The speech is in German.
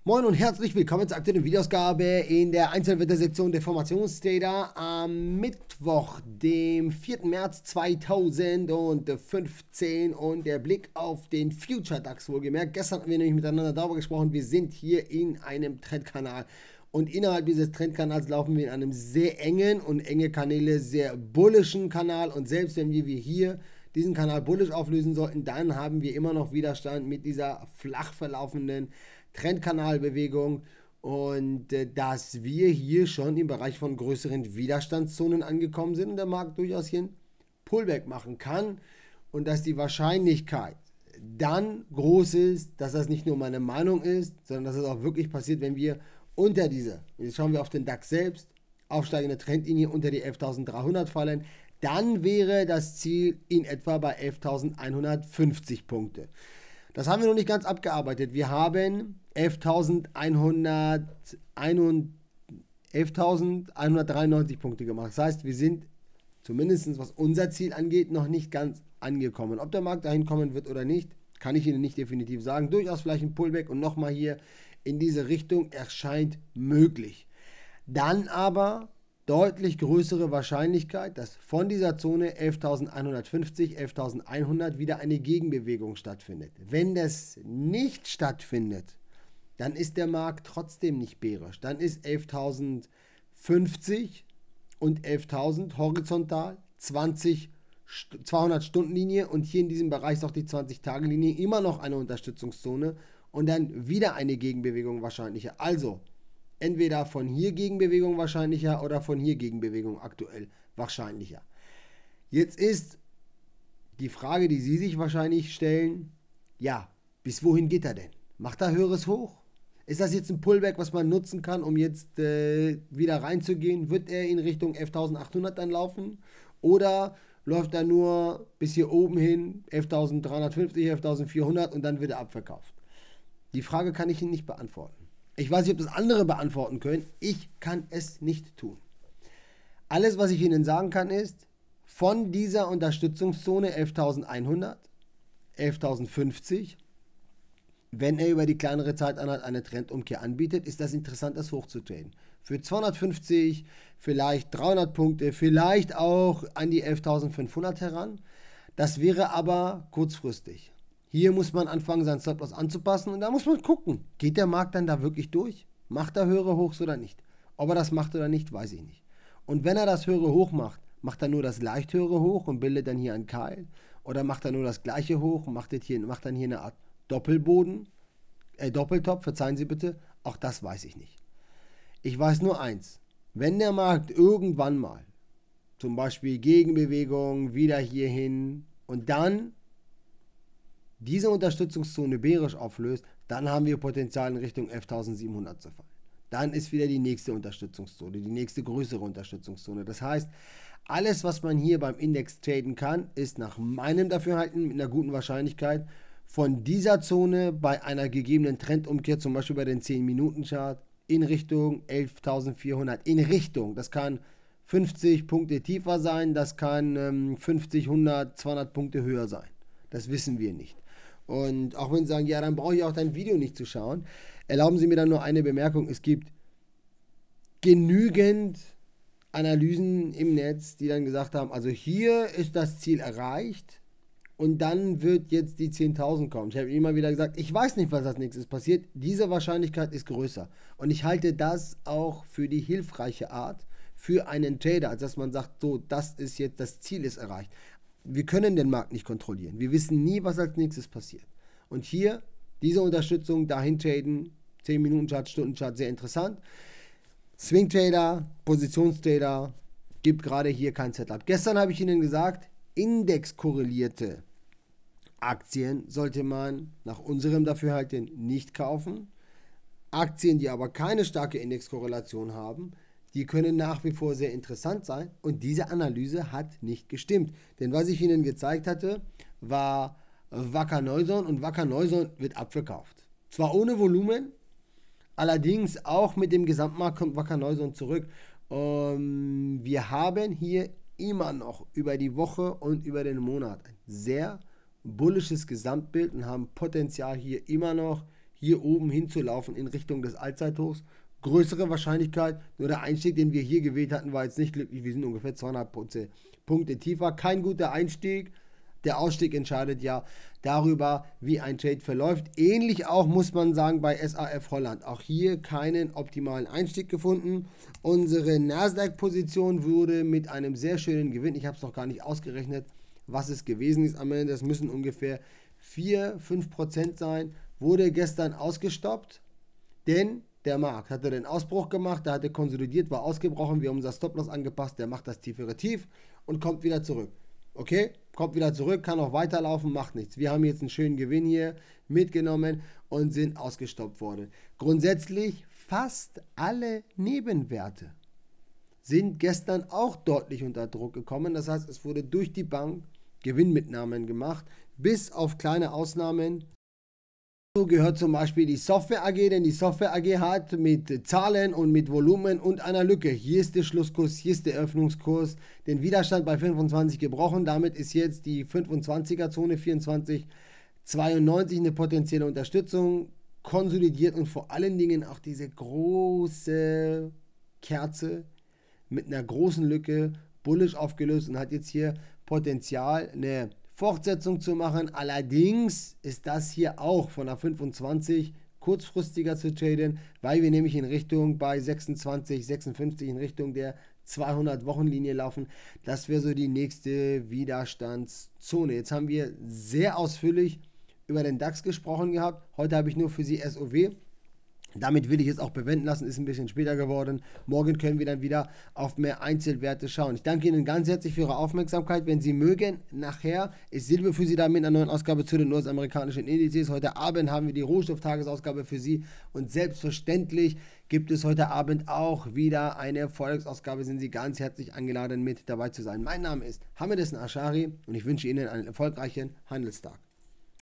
Moin und herzlich willkommen zur aktuellen Videoausgabe in der Einzelwettersektion der Formationstrader am Mittwoch, dem 4. März 2015 und der Blick auf den Future DAX wohlgemerkt. Gestern haben wir nämlich miteinander darüber gesprochen, wir sind hier in einem Trendkanal und innerhalb dieses Trendkanals laufen wir in einem sehr engen und enge Kanäle sehr bullischen Kanal und selbst wenn wir hier diesen Kanal bullisch auflösen sollten, dann haben wir immer noch Widerstand mit dieser flach verlaufenden Trendkanalbewegung und dass wir hier schon im Bereich von größeren Widerstandszonen angekommen sind und der Markt durchaus hier ein Pullback machen kann und dass die Wahrscheinlichkeit dann groß ist, dass das nicht nur meine Meinung ist, sondern dass es auch wirklich passiert, wenn wir unter diese, jetzt schauen wir auf den DAX selbst, aufsteigende Trendlinie unter die 11.300 fallen, dann wäre das Ziel in etwa bei 11.150 Punkte. Das haben wir noch nicht ganz abgearbeitet. Wir haben 11.193 Punkte gemacht. Das heißt, wir sind zumindest was unser Ziel angeht, noch nicht ganz angekommen. Ob der Markt dahin kommen wird oder nicht, kann ich Ihnen nicht definitiv sagen. Durchaus vielleicht ein Pullback und nochmal hier in diese Richtung erscheint möglich. Dann aber deutlich größere Wahrscheinlichkeit, dass von dieser Zone 11.150, 11.100 wieder eine Gegenbewegung stattfindet. Wenn das nicht stattfindet, dann ist der Markt trotzdem nicht bärisch. Dann ist 11.050 und 11.000 horizontal, 200-Stunden-Linie und hier in diesem Bereich ist auch die 20-Tage-Linie immer noch eine Unterstützungszone und dann wieder eine Gegenbewegung wahrscheinlicher. Also entweder von hier Gegenbewegung wahrscheinlicher oder von hier Gegenbewegung aktuell wahrscheinlicher. Jetzt ist die Frage, die Sie sich wahrscheinlich stellen, ja, bis wohin geht er denn? Macht er höheres Hoch? Ist das jetzt ein Pullback, was man nutzen kann, um jetzt wieder reinzugehen? Wird er in Richtung 11.800 dann laufen? Oder läuft er nur bis hier oben hin, 11.350, 11.400 und dann wird er abverkauft? Die Frage kann ich Ihnen nicht beantworten. Ich weiß nicht, ob das andere beantworten können. Ich kann es nicht tun. Alles, was ich Ihnen sagen kann, ist, von dieser Unterstützungszone 11.100, 11.050, wenn er über die kleinere Zeiteinheit eine Trendumkehr anbietet, ist das interessant, das hochzutraden. Für 250, vielleicht 300 Punkte, vielleicht auch an die 11.500 heran. Das wäre aber kurzfristig. Hier muss man anfangen, seinen Stop-Loss anzupassen und da muss man gucken, geht der Markt dann da wirklich durch? Macht er höhere Hochs oder nicht? Ob er das macht oder nicht, weiß ich nicht. Und wenn er das höhere Hoch macht, macht er nur das leicht höhere Hoch und bildet dann hier einen Keil? Oder macht er nur das gleiche Hoch und macht dann hier eine Art Doppelboden, Doppeltop, verzeihen Sie bitte, auch das weiß ich nicht. Ich weiß nur eins, wenn der Markt irgendwann mal, zum Beispiel Gegenbewegung, wieder hierhin und dann diese Unterstützungszone bärisch auflöst, dann haben wir Potenzial in Richtung 11.700 zu fallen. Dann ist wieder die nächste Unterstützungszone, die nächste größere Unterstützungszone. Das heißt, alles, was man hier beim Index traden kann, ist nach meinem Dafürhalten mit einer guten Wahrscheinlichkeit von dieser Zone bei einer gegebenen Trendumkehr, zum Beispiel bei den 10-Minuten-Chart, in Richtung 11.400. In Richtung, das kann 50 Punkte tiefer sein, das kann 50, 100, 200 Punkte höher sein. Das wissen wir nicht. Und auch wenn Sie sagen, ja, dann brauche ich auch dein Video nicht zu schauen, erlauben Sie mir dann nur eine Bemerkung. Es gibt genügend Analysen im Netz, die dann gesagt haben, also hier ist das Ziel erreicht und dann wird jetzt die 10.000 kommen. Ich habe immer wieder gesagt, ich weiß nicht, was als nächstes passiert. Diese Wahrscheinlichkeit ist größer. Und ich halte das auch für die hilfreiche Art für einen Trader, als dass man sagt, so, das ist jetzt, das Ziel ist erreicht. Wir können den Markt nicht kontrollieren. Wir wissen nie, was als nächstes passiert. Und hier, diese Unterstützung, dahin traden, 10-Minuten-Chart, Stunden-Chart, sehr interessant. Swing-Trader, Positionstrader, gibt gerade hier kein Setup. Gestern habe ich Ihnen gesagt, indexkorrelierte Aktien sollte man nach unserem Dafürhalten nicht kaufen. Aktien, die aber keine starke Indexkorrelation haben, die können nach wie vor sehr interessant sein und diese Analyse hat nicht gestimmt. Denn was ich Ihnen gezeigt hatte, war Wacker Neuson und Wacker Neuson wird abverkauft. Zwar ohne Volumen, allerdings auch mit dem Gesamtmarkt kommt Wacker Neuson zurück. Wir haben hier immer noch über die Woche und über den Monat ein sehr bullisches Gesamtbild und haben Potenzial hier immer noch hier oben hinzulaufen in Richtung des Allzeithochs. Größere Wahrscheinlichkeit, nur der Einstieg, den wir hier gewählt hatten, war jetzt nicht glücklich. Wir sind ungefähr 200 Punkte tiefer. Kein guter Einstieg. Der Ausstieg entscheidet ja darüber, wie ein Trade verläuft. Ähnlich auch muss man sagen bei SAF Holland. Auch hier keinen optimalen Einstieg gefunden. Unsere Nasdaq-Position wurde mit einem sehr schönen Gewinn, ich habe es noch gar nicht ausgerechnet, was es gewesen ist am Ende, das müssen ungefähr 4-5% sein, wurde gestern ausgestoppt, denn der Markt hatte den Ausbruch gemacht, der hatte konsolidiert, war ausgebrochen, wir haben unser Stop-Loss angepasst, der macht das tiefere Tief und kommt wieder zurück. Okay, kommt wieder zurück, kann auch weiterlaufen, macht nichts. Wir haben jetzt einen schönen Gewinn hier mitgenommen und sind ausgestoppt worden. Grundsätzlich fast alle Nebenwerte sind gestern auch deutlich unter Druck gekommen. Das heißt, es wurde durch die Bank Gewinnmitnahmen gemacht, bis auf kleine Ausnahmen. Dazu gehört zum Beispiel die Software AG, denn die Software AG hat mit Zahlen und mit Volumen und einer Lücke, hier ist der Schlusskurs, hier ist der Öffnungskurs, den Widerstand bei 25 gebrochen. Damit ist jetzt die 25er Zone 24,92 eine potenzielle Unterstützung, konsolidiert und vor allen Dingen auch diese große Kerze mit einer großen Lücke bullisch aufgelöst und hat jetzt hier Potenzial, eine Fortsetzung zu machen. Allerdings ist das hier auch von der 25 kurzfristiger zu traden, weil wir nämlich in Richtung bei 26, 56 in Richtung der 200-Wochen-Linie laufen. Das wäre so die nächste Widerstandszone. Jetzt haben wir sehr ausführlich über den DAX gesprochen gehabt. Heute habe ich nur für Sie SOW. Damit will ich es auch bewenden lassen, ist ein bisschen später geworden. Morgen können wir dann wieder auf mehr Einzelwerte schauen. Ich danke Ihnen ganz herzlich für Ihre Aufmerksamkeit. Wenn Sie mögen, nachher ist Silvio für Sie da mit einer neuen Ausgabe zu den US-amerikanischen Indizes. Heute Abend haben wir die Rohstofftagesausgabe für Sie und selbstverständlich gibt es heute Abend auch wieder eine Forex-Ausgabe. Sind Sie ganz herzlich eingeladen, mit dabei zu sein. Mein Name ist Hamed Essen Ashari und ich wünsche Ihnen einen erfolgreichen Handelstag.